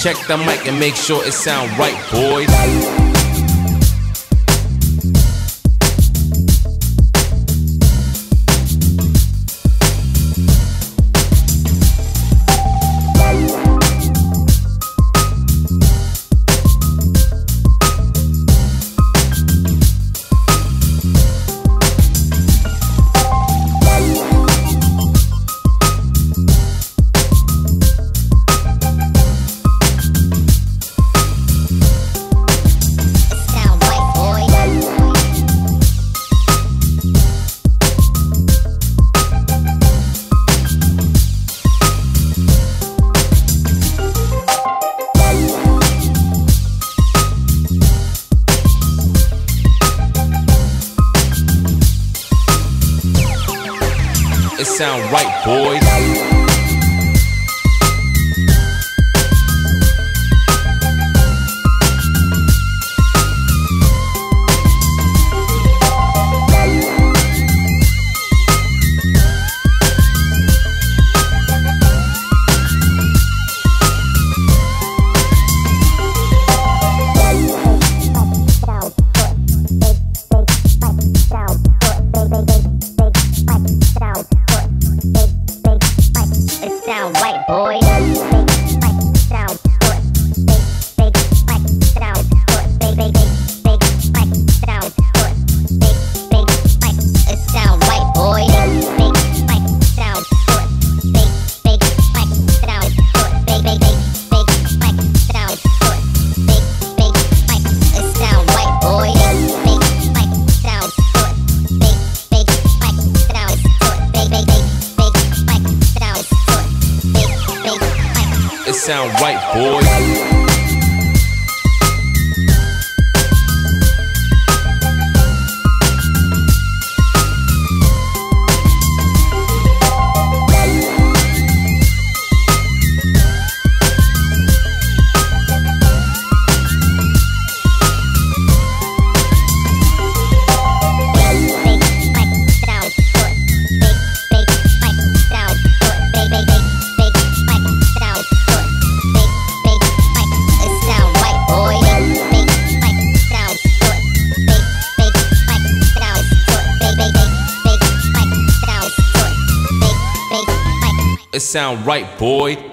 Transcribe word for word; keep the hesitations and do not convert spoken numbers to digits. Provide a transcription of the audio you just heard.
Check the mic and make sure it sound right, boys. It sound right, boys. Sound white, boy. Sound foot, big, big, like sound foot, big, big, big, big, like sound foot, big, big, like it sound white, boy. Big, like sound foot, big, big, like sound foot, big, big, big, big, like sound foot, big, big, like it sound white, boy. Big, like sound foot, big, big, like sound foot, big, big, big, big, like sound foot. It sound right, boys. It sound right, boy.